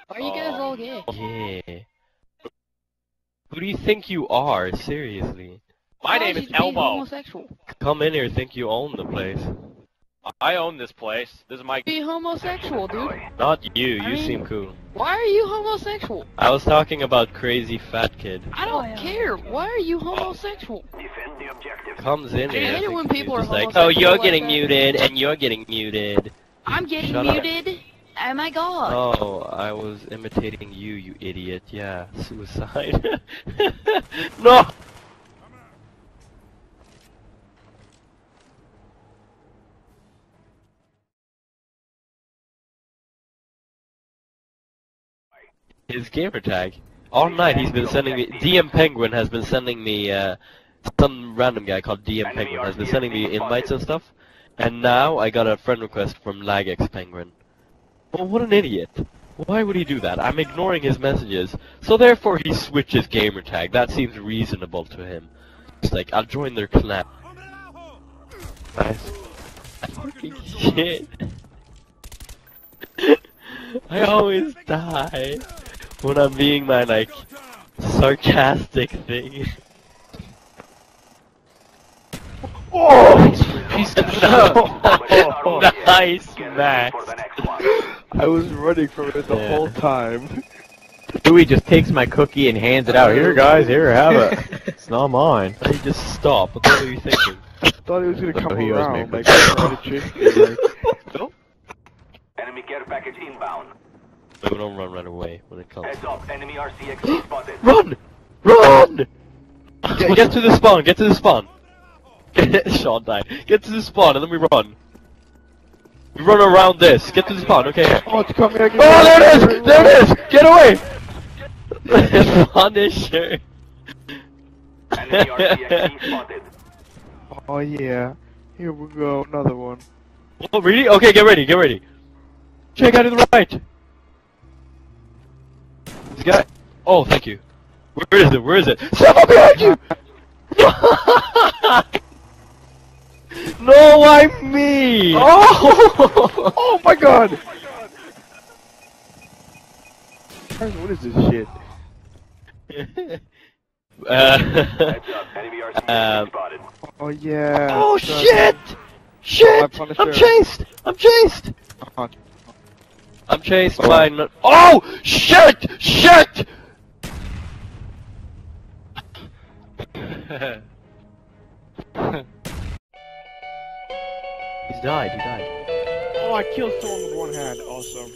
Why are you guys all gay? Yeah. Who do you think you are? Seriously. My name is Elmo. Homosexual. Come in here, think you own the place. I own this place. This is my. Be homosexual, dude. Not you, I you mean- seem cool. Why are you homosexual? I was talking about crazy fat kid. I don't care. Why are you homosexual? Comes in I here. hate it when thinks people he's are just like, homosexual oh, you're like getting that." muted, and you're getting muted. I'm getting Shut up. muted. Oh my god. Oh, I was imitating you, you idiot. Yeah, suicide. No! His gamer tag. All night he's been sending me. DM Penguin has been sending me. Some random guy called DM Penguin has been sending me invites and stuff. And now I got a friend request from LagX Penguin. Well, what an idiot. Why would he do that? I'm ignoring his messages. So therefore he switches gamer tag. That seems reasonable to him. It's like, I'll join their clan. Nice. Fucking shit. I always die when I'm being my, like, sarcastic thing. Oh! Nice, Max. I was running from it the whole time. Dewey just takes my cookie and hands it out. Here, guys, here, have it. It's not mine. He just stop. What the hell are you thinking? I thought he was gonna come he owes me a around, like, cookie. trying to trick me, like, No? Enemy care package inbound. We don't run right away when it comes. Heads up, enemy RCXD spotted. Run! Run! Get to the spawn, get to the spawn. Sean died. Get to the spawn and then we run. We run around this. Get to the spawn, okay. oh, it's coming again. Oh, there it is! There it is! Get away! Punisher. Enemy RCXD spotted. Oh yeah. Here we go, another one. Oh, really? Okay, get ready, get ready. Check out to the right. This guy. Oh, thank you. Where is it? Where is it? Someone behind you! No, why me? Oh! Oh my god! What is this shit? Heads up, enemy RCXD spotted. Oh yeah. Oh son. shit! Shit! Punisher. I'm chased! I'm chased! Oh, I'm chased by no— Oh! Shit! Shit! He's died, he died. oh, I killed someone with one hand. Awesome.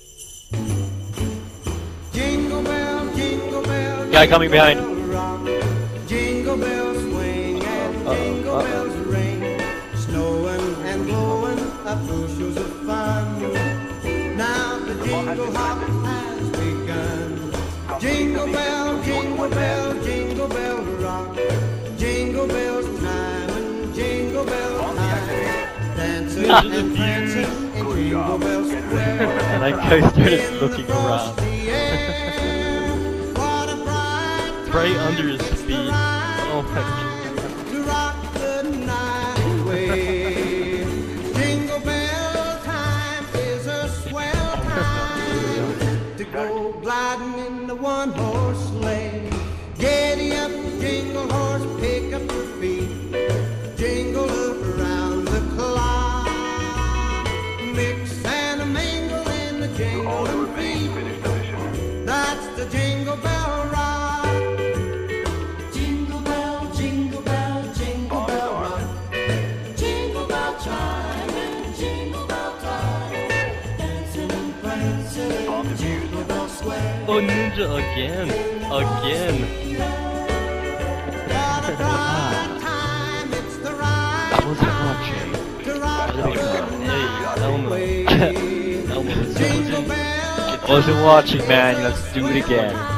Jingle bell, jingle bell, Guy coming behind. jingle bells swing and jingle bells ring, snowing and blowing up bushels of fun. Now the jingle hop has begun. Jingle bell, jingle bell, jingle bell rock, jingle bells time and jingle bell time, dancing and prancing in Jingle Bell Square. And I started looking around. Right under his feet. Oh my god. To rock the night away. Jingle bell time is a swell time to go gliding in the one-horse sleigh. Giddy up, jingle horse, pick up your feet. Jingle around the clock. Mix and a mingle in the jingling feet. That's the Jingle Bell Rock. Jingle bell, jingle bell, jingle bell rock. Jingle bell chime and jingle bell time. Dancing and prancing in Jingle Bell Square. Oh, Ninja again. Again. What a bright time, it's the right I wasn't watching. to rock the night Elmo. away. Elmo was Jingle bell wasn't watching, man. Let's do it again.